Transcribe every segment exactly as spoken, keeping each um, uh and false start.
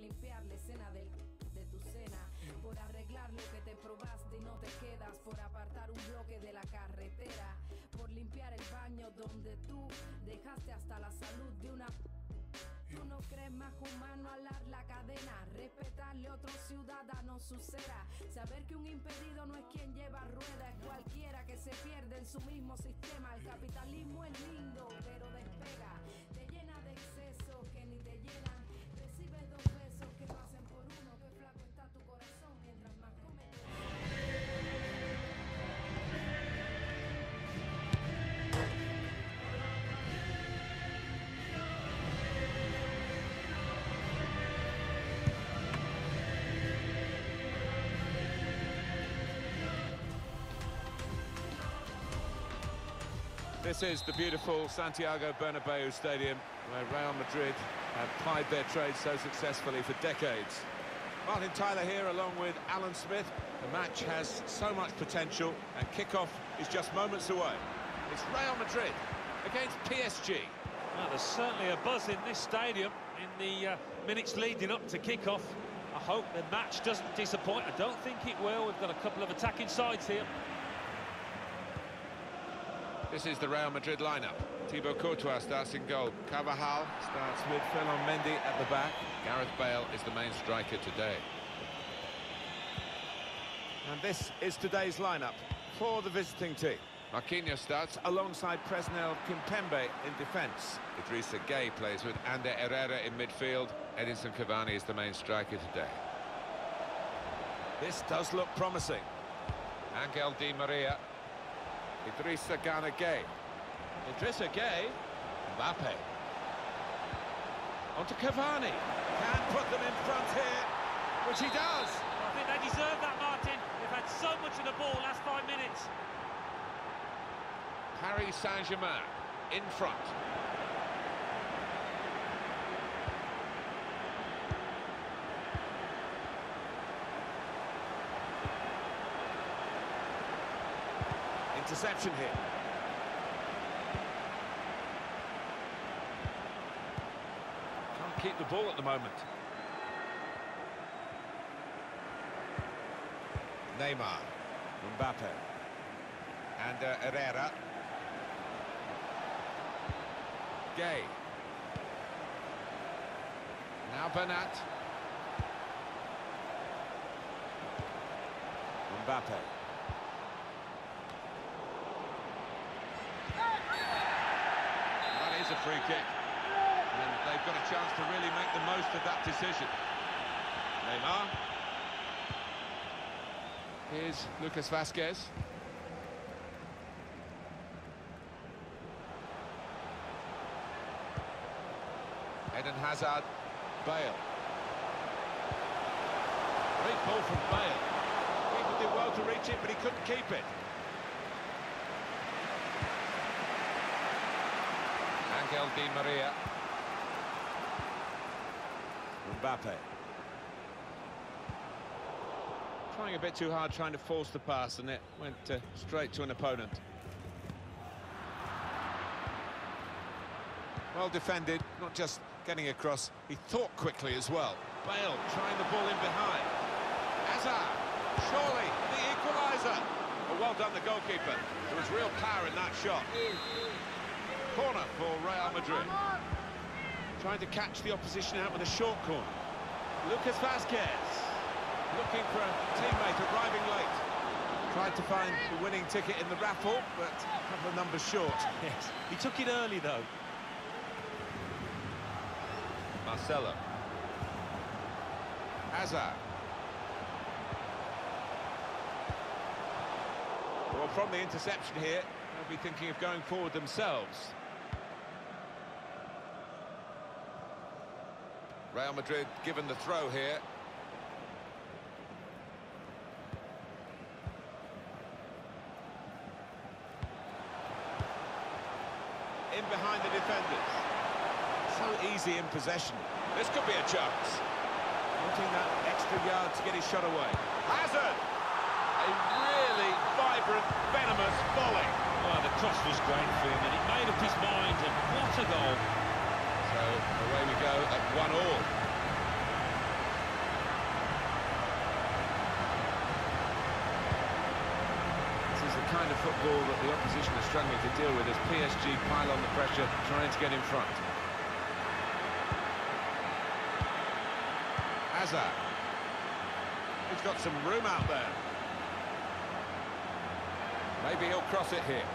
limpiar la escena del, de tu cena, por arreglar lo que te probaste y no te quedas, por apartar un bloque de la carretera, por limpiar el baño donde tú dejaste hasta la salud de una... Tú no crees más humano alar la cadena, respetarle a otro ciudadano su cera, saber que un impedido no es quien lleva ruedas, es cualquiera que se pierde en su mismo sistema. El capitalismo es lindo, pero despega, te llena de excesos que ni te llenan, recibes dos besos que lo hacen por uno, que flaco está tu corazón mientras más comes. This is the beautiful Santiago Bernabeu Stadium, where Real Madrid have plied their trade so successfully for decades. Martin Tyler here along with Alan Smith. The match has so much potential and kick-off is just moments away. It's Real Madrid against P S G. Well, there's certainly a buzz in this stadium in the uh, minutes leading up to kick-off. I hope the match doesn't disappoint. I don't think it will. We've got a couple of attacking sides here. This is the Real Madrid lineup. Thibaut Courtois starts in goal. Carvajal starts with Ferland Mendy at the back. Gareth Bale is the main striker today. And this is today's lineup for the visiting team. Marquinhos starts alongside Presnel Kimpembe in defence. Idrissa Gueye plays with Ander Herrera in midfield. Edinson Cavani is the main striker today. This does look promising. Angel Di Maria. Idrissa Gana Gueye. Idrissa Gueye. Mbappe. On to Cavani. Can put them in front here, which he does. I think they deserve that, Martin. They've had so much of the ball last five minutes. Paris Saint-Germain in front. Interception here. Can't keep the ball at the moment. Neymar. Mbappe. And uh, Herrera. Gueye. Now Bernat. Mbappe. That is a free kick. And they've got a chance to really make the most of that decision. Neymar. Here's Lucas Vazquez. Eden Hazard. Bale. Great ball from Bale. People did well to reach it, but he couldn't keep it. Angel Di Maria. Mbappe. Trying a bit too hard, trying to force the pass, and it went uh, straight to an opponent. Well defended, not just getting across, he thought quickly as well. Bale trying the ball in behind. Hazard, surely the equaliser. Well, well done the goalkeeper. There was real power in that shot. Corner for Real Madrid. Trying to catch the opposition out with a short corner. Lucas Vazquez looking for a teammate arriving late. Tried to find the winning ticket in the raffle, but a couple of numbers short. Yes, he took it early though. Marcelo. Hazard. Well, from the interception here, they'll be thinking of going forward themselves. Real Madrid given the throw here. In behind the defenders. So easy in possession. This could be a chance. Wanting that extra yard to get his shot away. Hazard! A really vibrant, venomous volley. Well, the cross was great for him, and he made up his mind, and what a goal. So away we go at one all. kind of football that the opposition are struggling to deal with as P S G pile on the pressure, trying to get in front. Hazard. He's got some room out there. Maybe he'll cross it here.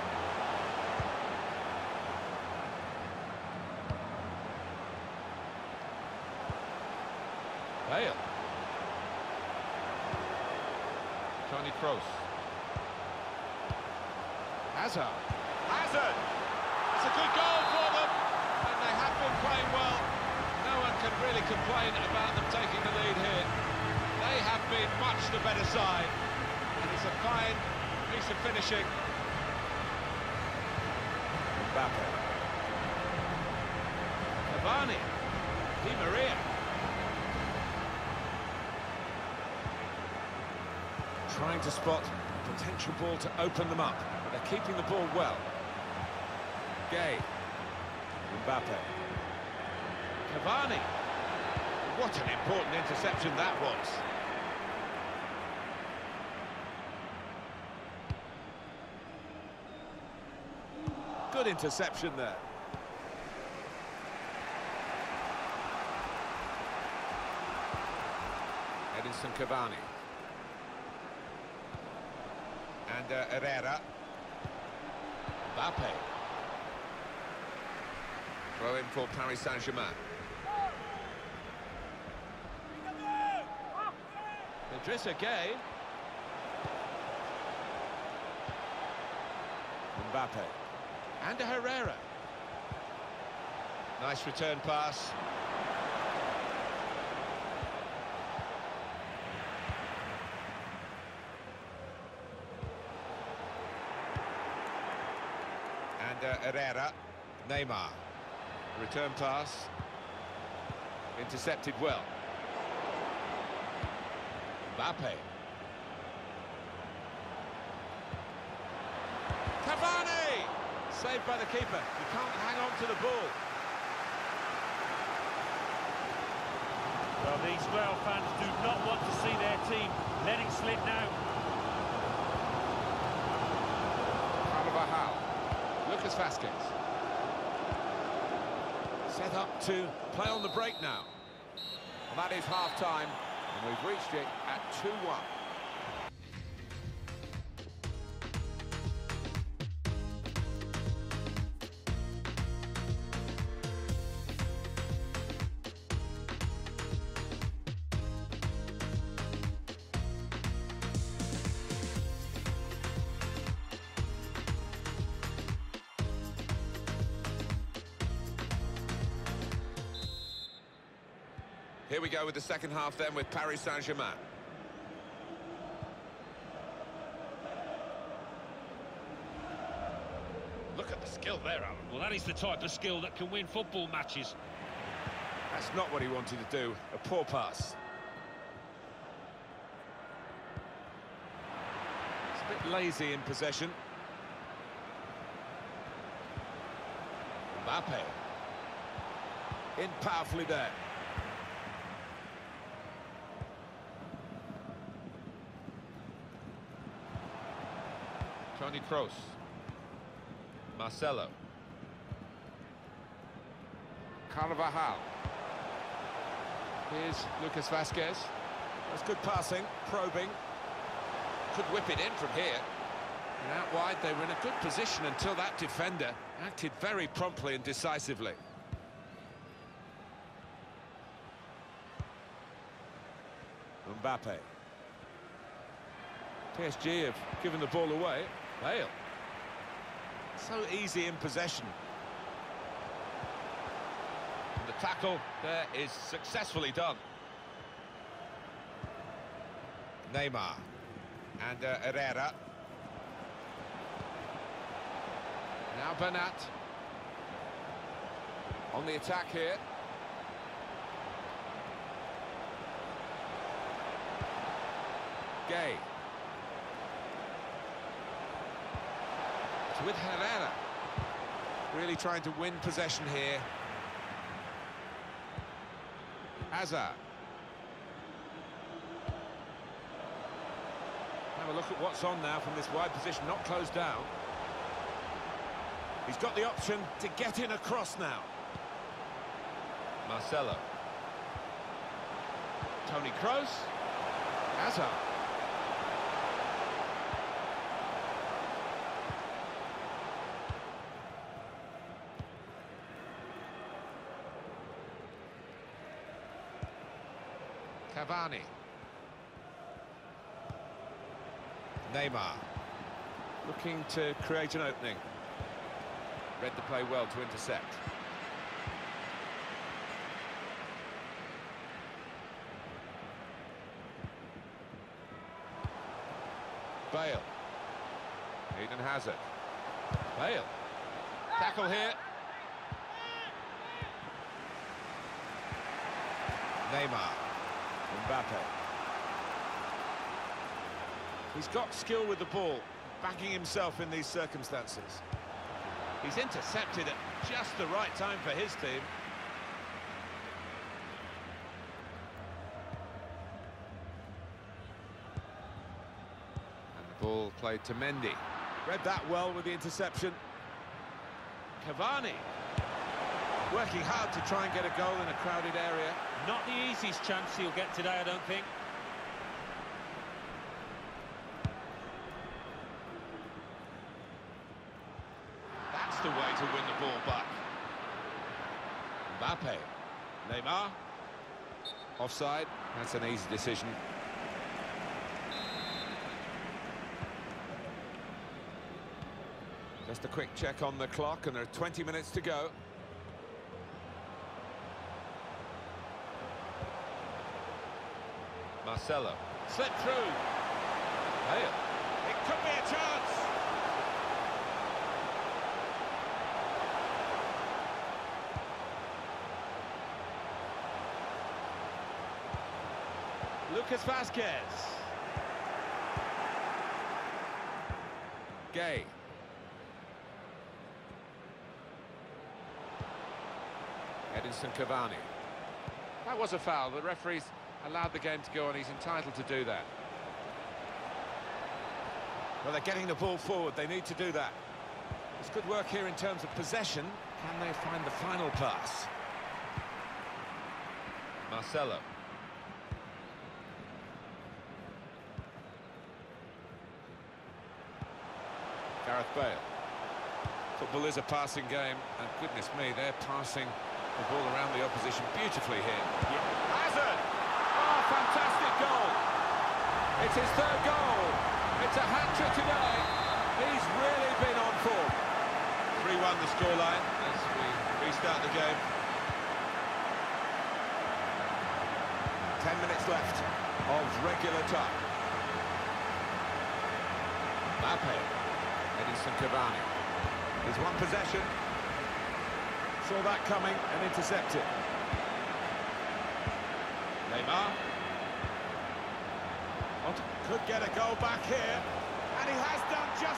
Bale. Toni Kroos. Hazard. Hazard! It's a good goal for them, and they have been playing well. No one can really complain about them taking the lead here. They have been much the better side, and it's a fine piece of finishing. Mbappe. Cavani. Di Maria. Trying to spot a potential ball to open them up, but they're keeping the ball well. Gay. Mbappe. Cavani. What an important interception that was. Good interception there. Edinson Cavani. And uh, Herrera. Mbappe. Throw in for Paris Saint-Germain. Idrissa Gueye. Mbappe. And Herrera. Nice return pass. And uh, Herrera. Neymar. Return pass. Intercepted well. Mbappe. Cavani! Saved by the keeper. You can't hang on to the ball. Well, these Real fans do not want to see their team let it slip now. Carvajal. Lucas Vázquez. Set up to play on the break now. Well, that is half-time, and we've reached it at two one. Here we go with the second half then with Paris Saint-Germain. Look at the skill there, Alan. Well, that is the type of skill that can win football matches. That's not what he wanted to do. A poor pass. It's a bit lazy in possession. Mbappe. In powerfully there. Toni Kroos. Marcelo. Carvajal. Here's Lucas Vázquez. That's good passing, probing. Could whip it in from here. And out wide, they were in a good position until that defender acted very promptly and decisively. Mbappe. P S G have given the ball away. Bale. So easy in possession. And the tackle there is successfully done. Neymar. And uh, Herrera. Now Bernat. On the attack here. Gay. With Herrera, really trying to win possession here. Hazard. Have Have a look at what's on now from this wide position, not closed down. He's got the option to get in across now. Marcelo. Toni Kroos. Hazard. Cavani. Neymar. Looking to create an opening. Read the play well to intercept. Bale. Eden Hazard. Bale. Tackle here. Neymar. Mbappe. He's got skill with the ball, backing himself in these circumstances. He's intercepted at just the right time for his team. And the ball played to Mendy. Read that well with the interception. Cavani. Working hard to try and get a goal in a crowded area. Not the easiest chance he'll get today, I don't think. That's the way to win the ball back. Mbappe. Neymar. Offside. That's an easy decision. Just a quick check on the clock, and there are twenty minutes to go. Marcelo. Slip through. Bale. It could be a chance. Lucas Vazquez. Gay. Edinson Cavani. That was a foul. The referee's allowed the game to go on. He's entitled to do that. Well, they're getting the ball forward. They need to do that. It's good work here in terms of possession. Can they find the final pass? Marcelo. Gareth Bale. Football is a passing game, and goodness me, they're passing the ball around the opposition beautifully here. Yeah. Hazard! Oh, fantastic goal! It's his third goal. It's a hat-trick today. He's really been on form. three one the scoreline as we restart the game. Ten minutes left of regular time. Mbappe. Edinson Cavani. He's one possession. Saw that coming and intercepted. Neymar. Could get a goal back here, and he has done just...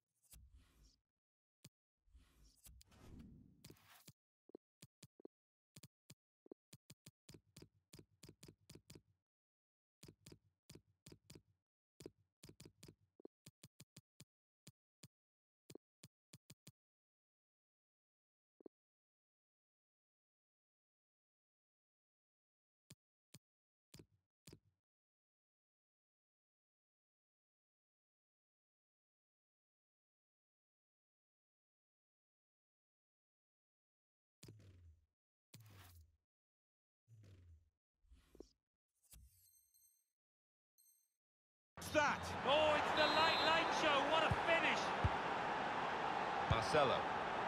that? Oh, it's the late, late show. What a finish. Marcelo.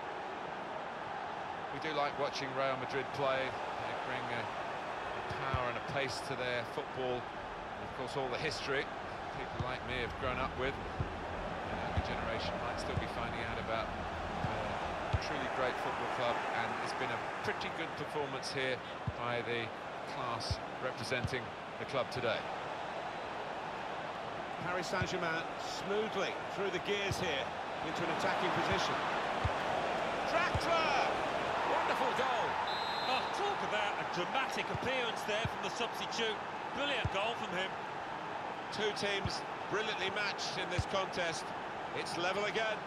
We do like watching Real Madrid play. They bring a, a power and a pace to their football. And of course, all the history people like me have grown up with. The younger generation might still be finding out about uh, a truly great football club. And it's been a pretty good performance here by the class representing the club today. Paris Saint-Germain smoothly through the gears here into an attacking position. Draxler! Wonderful goal! Oh, talk about a dramatic appearance there from the substitute. Brilliant goal from him. Two teams brilliantly matched in this contest. It's level again.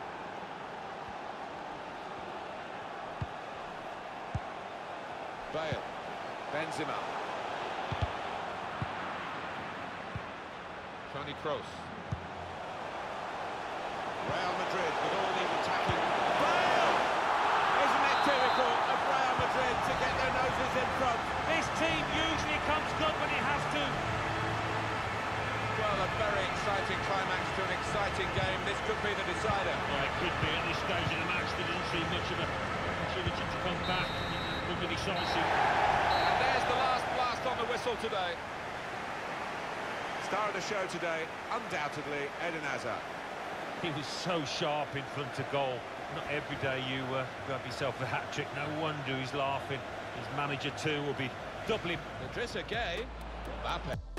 Bale, Benzema, Toni Kroos. Real Madrid with all these attacking. Bale! Isn't it typical of Real Madrid to get their noses in front? This team usually comes good when it has to. Well, a very exciting climax to an exciting game. This could be the decider. Yeah, it could be at this stage of the match. There doesn't seem much of an opportunity to come back. It could be decisive. And there's the last blast on the whistle today. Star of the show today, undoubtedly, Eden Hazard. He was so sharp in front of goal. Not every day you uh, grab yourself a hat-trick. No wonder he's laughing. His manager too will be doubly. Idrissa Gueye, Mbappe.